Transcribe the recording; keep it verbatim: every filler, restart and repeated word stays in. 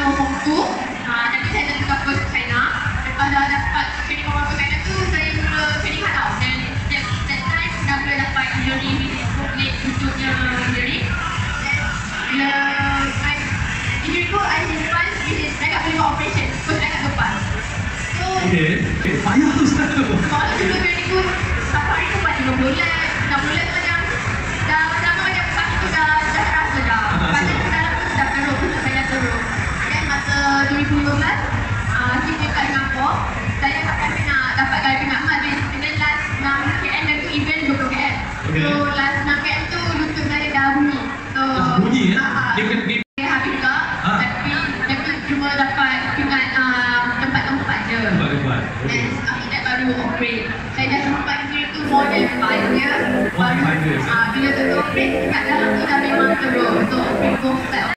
China form two. Uh, tapi saya dah tukar first China. Lepas dah dapat training form one China tu, saya mula training hard tau. Dan that, that time dah mula dapat injury, late tutupnya injury. Bila injury tu, I simpan, saya tak boleh buat operation. So, saya tak lepas. So, okay. Okay, payah tu sebenarnya. kalau sebelum training tu, satu hari tu buat lima bulan, enam bulan tu macam dah macam macam kaki tu dah dah rasa dah. Badan tu dalam tu dah teruk, tu saya dah teruk. Dan masa dua ribu lima belas, uh, kita kat Singapura, saya akan nak dapat gaya pingat emas dan then last enam kilometer dan tu event dua puluh kilometer. Okay. So last enam kilometer tu lutut saya dah bunyi. So dah bunyi ya? Uh, Dia bukan dia dia habis juga, ha? tapi dia tu cuma dapat pingat uh, tempat-tempat je. Tempat-tempat. Okay. And after that baru operate. Saya dah sempat injury tu more than five years. More than five years. Uh,